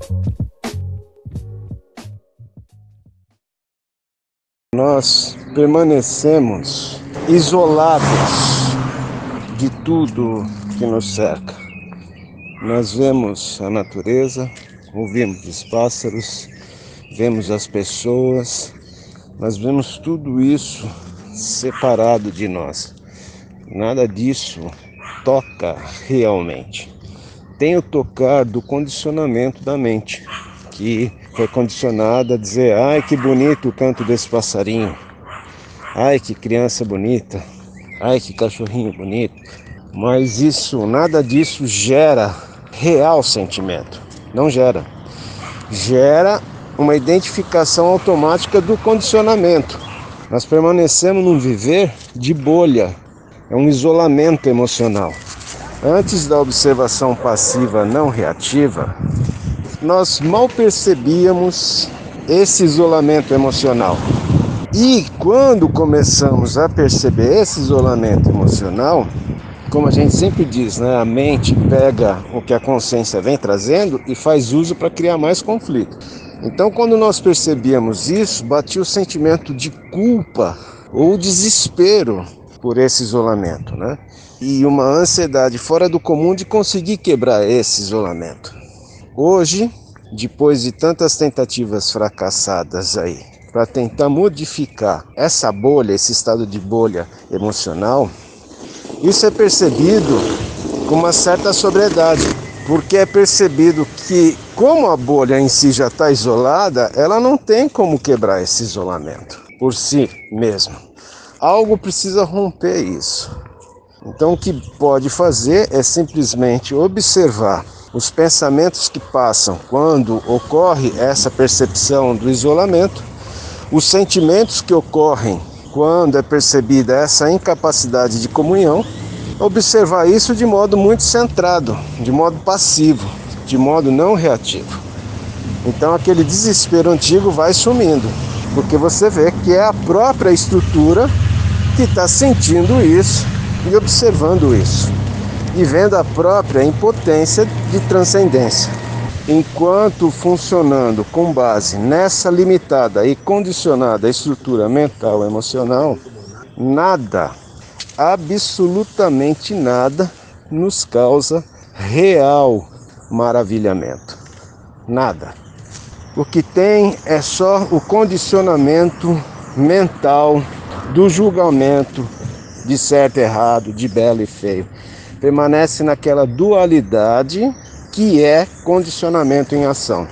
Nós permanecemos isolados de tudo que nos cerca. Nós vemos a natureza, ouvimos os pássaros, vemos as pessoas, nós vemos tudo isso separado de nós. Nada disso toca realmente. Tem o tocar do condicionamento da mente, que foi condicionada a dizer: ai, que bonito o canto desse passarinho, ai, que criança bonita, ai, que cachorrinho bonito. Mas nada disso gera real sentimento. Não gera. Gera uma identificação automática do condicionamento. Nós permanecemos num viver de bolha. É um isolamento emocional. Antes da observação passiva não reativa, nós mal percebíamos esse isolamento emocional. E quando começamos a perceber esse isolamento emocional, como a gente sempre diz, né, a mente pega o que a consciência vem trazendo e faz uso para criar mais conflito. Então, quando nós percebíamos isso, batia o sentimento de culpa ou desespero por esse isolamento, né? E uma ansiedade fora do comum de conseguir quebrar esse isolamento. Hoje, depois de tantas tentativas fracassadas aí, para tentar modificar essa bolha, esse estado de bolha emocional, isso é percebido com uma certa sobriedade, porque é percebido que, como a bolha em si já está isolada, ela não tem como quebrar esse isolamento por si mesma. Algo precisa romper isso. Então, o que pode fazer é simplesmente observar os pensamentos que passam quando ocorre essa percepção do isolamento, os sentimentos que ocorrem quando é percebida essa incapacidade de comunhão, observar isso de modo muito centrado, de modo passivo, de modo não reativo. Então aquele desespero antigo vai sumindo, porque você vê que é a própria estrutura que está sentindo isso e observando isso, e vendo a própria impotência de transcendência. Enquanto funcionando com base nessa limitada e condicionada estrutura mental e emocional, nada, absolutamente nada, nos causa real maravilhamento. Nada. O que tem é só o condicionamento mental do julgamento de certo e errado, de belo e feio. Permanece naquela dualidade que é condicionamento em ação.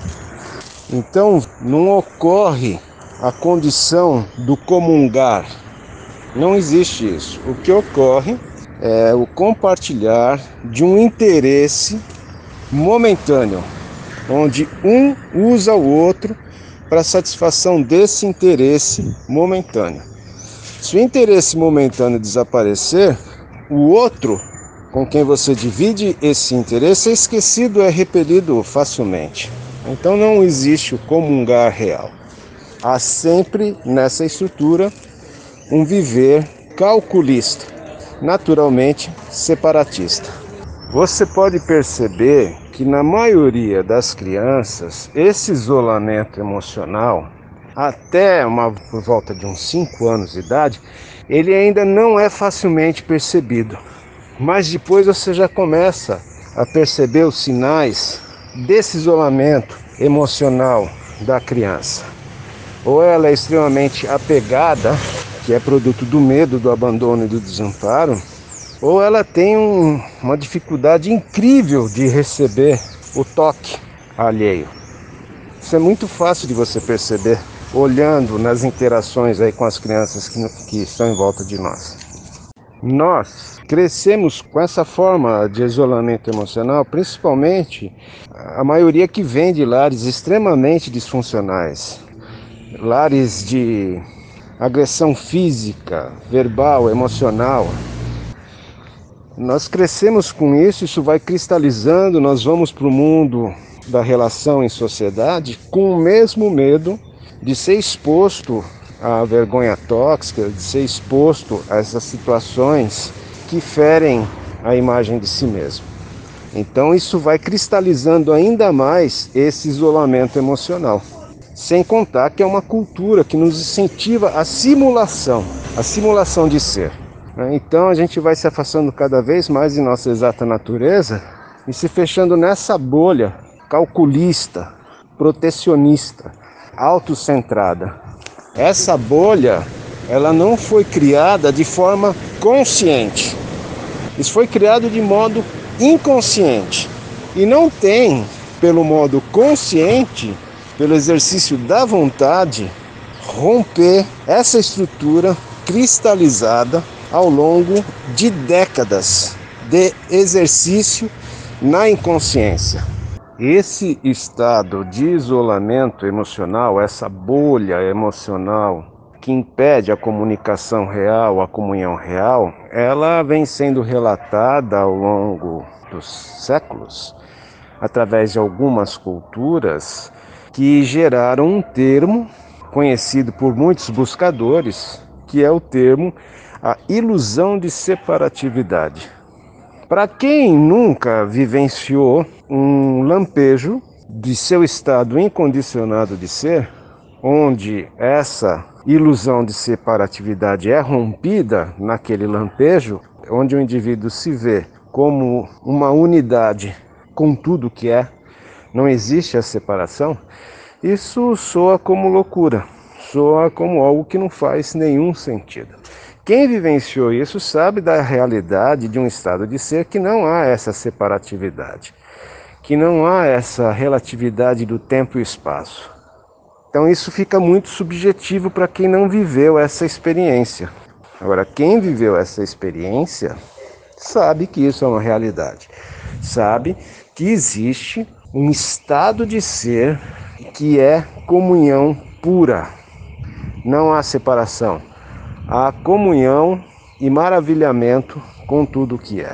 Então, não ocorre a condição do comungar. Não existe isso. O que ocorre é o compartilhar de um interesse momentâneo, onde um usa o outro para satisfação desse interesse momentâneo. Se o interesse momentâneo desaparecer, o outro com quem você divide esse interesse é esquecido, é repelido facilmente. Então não existe o comungar real. Há sempre nessa estrutura um viver calculista, naturalmente separatista. Você pode perceber que na maioria das crianças, esse isolamento emocional, até por volta de uns 5 anos de idade, ele ainda não é facilmente percebido. Mas depois você já começa a perceber os sinais desse isolamento emocional da criança. Ou ela é extremamente apegada, que é produto do medo, do abandono e do desamparo, ou ela tem uma dificuldade incrível de receber o toque alheio. Isso é muito fácil de você perceber olhando nas interações aí com as crianças que estão em volta de nós. Nós crescemos com essa forma de isolamento emocional, principalmente a maioria que vem de lares extremamente disfuncionais, lares de agressão física, verbal, emocional. Nós crescemos com isso, isso vai cristalizando, nós vamos para o mundo da relação em sociedade com o mesmo medo de ser exposto à vergonha tóxica, de ser exposto a essas situações que ferem a imagem de si mesmo. Então isso vai cristalizando ainda mais esse isolamento emocional. Sem contar que é uma cultura que nos incentiva a simulação de ser. Então a gente vai se afastando cada vez mais de nossa exata natureza e se fechando nessa bolha calculista, protecionista, autocentrada. Essa bolha, ela não foi criada de forma consciente. Isso foi criado de modo inconsciente. E não tem, pelo modo consciente, pelo exercício da vontade, romper essa estrutura cristalizada ao longo de décadas de exercício na inconsciência. Esse estado de isolamento emocional, essa bolha emocional que impede a comunicação real, a comunhão real, ela vem sendo relatada ao longo dos séculos, através de algumas culturas que geraram um termo conhecido por muitos buscadores, que é o termo a ilusão de separatividade. Para quem nunca vivenciou um lampejo de seu estado incondicionado de ser, onde essa ilusão de separatividade é rompida naquele lampejo, onde o indivíduo se vê como uma unidade com tudo que é, não existe a separação, isso soa como loucura, soa como algo que não faz nenhum sentido. Quem vivenciou isso sabe da realidade de um estado de ser que não há essa separatividade, que não há essa relatividade do tempo e espaço. Então isso fica muito subjetivo para quem não viveu essa experiência. Agora, quem viveu essa experiência sabe que isso é uma realidade, sabe que existe um estado de ser que é comunhão pura, não há separação. Há comunhão e maravilhamento com tudo o que é.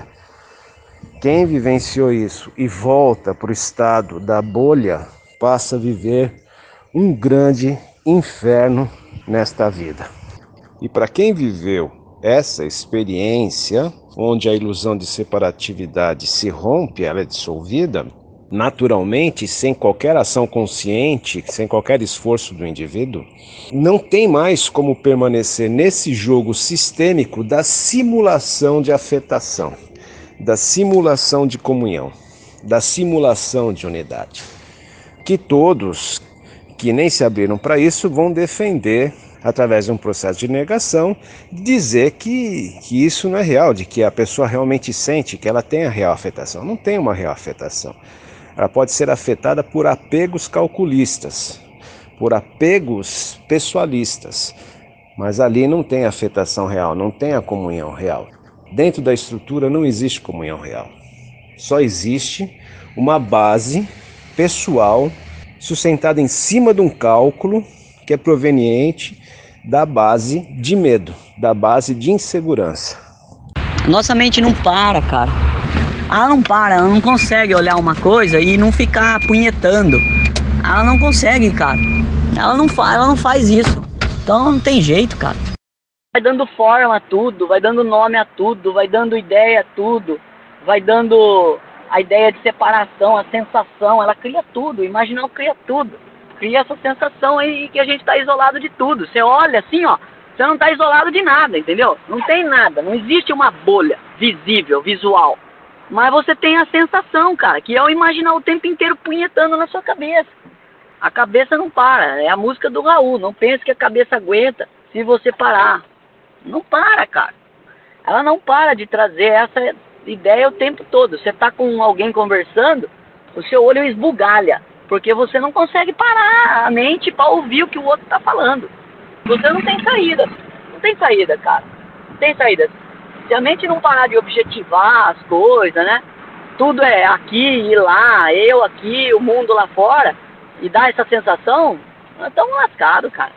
Quem vivenciou isso e volta para o estado da bolha, passa a viver um grande inferno nesta vida. E para quem viveu essa experiência, onde a ilusão de separatividade se rompe, ela é dissolvida, naturalmente, sem qualquer ação consciente, sem qualquer esforço do indivíduo, não tem mais como permanecer nesse jogo sistêmico da simulação de afetação, da simulação de comunhão, da simulação de unidade. Que todos que nem se abriram para isso vão defender, através de um processo de negação, dizer que isso não é real, de que a pessoa realmente sente, que ela tem a real afetação. Não tem uma real afetação. Ela pode ser afetada por apegos calculistas, por apegos pessoalistas, mas ali não tem afetação real, não tem a comunhão real. Dentro da estrutura não existe comunhão real. Só existe uma base pessoal sustentada em cima de um cálculo que é proveniente da base de medo, da base de insegurança. Nossa mente não para, cara. Ela não para, ela não consegue olhar uma coisa e não ficar apunhetando. Ela não consegue, cara. Ela não faz isso. Então não tem jeito, cara. Vai dando forma a tudo, vai dando nome a tudo, vai dando ideia a tudo, vai dando a ideia de separação, a sensação, ela cria tudo, o imaginal cria tudo. Cria essa sensação aí que a gente tá isolado de tudo. Você olha assim, ó, você não tá isolado de nada, entendeu? Não tem nada, não existe uma bolha visível, visual. Mas você tem a sensação, cara, que é o imaginar o tempo inteiro punhetando na sua cabeça. A cabeça não para, é a música do Raul, não pense que a cabeça aguenta se você parar. Não para, cara. Ela não para de trazer essa ideia o tempo todo. Você tá com alguém conversando, o seu olho esbugalha, porque você não consegue parar a mente para ouvir o que o outro tá falando. Você não tem saída. Não tem saída, cara. Não tem saída. Se a mente não parar de objetivar as coisas, né? Tudo é aqui e lá, eu aqui, o mundo lá fora, e dá essa sensação, nós estamos lascados, cara.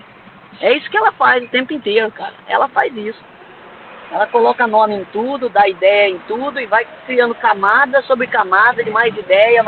É isso que ela faz o tempo inteiro, cara. Ela faz isso. Ela coloca nome em tudo, dá ideia em tudo e vai criando camada sobre camada de mais ideia,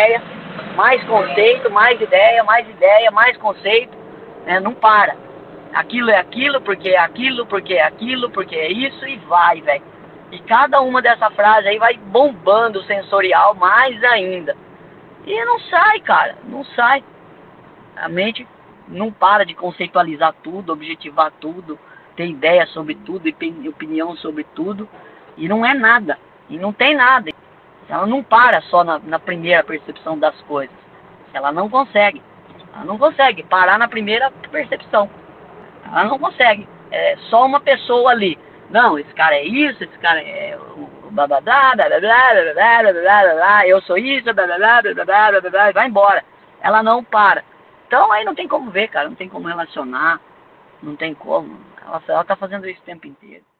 mais conceito, mais ideia, mais conceito. Não para. Aquilo é aquilo, porque é aquilo, porque é aquilo, porque é isso, e vai, velho. E cada uma dessa frase aí vai bombando o sensorial mais ainda. E não sai, cara, não sai. A mente não para de conceitualizar tudo, objetivar tudo, ter ideia sobre tudo e opinião sobre tudo. E não é nada, e não tem nada. Ela não para só na primeira percepção das coisas. Ela não consegue. Ela não consegue parar na primeira percepção. Ela não consegue. É só uma pessoa ali. Não, esse cara é isso, esse cara é o babadá, eu sou isso, vai embora. Ela não para. Então aí não tem como ver, cara, não tem como relacionar, não tem como. Ela tá fazendo isso o tempo inteiro.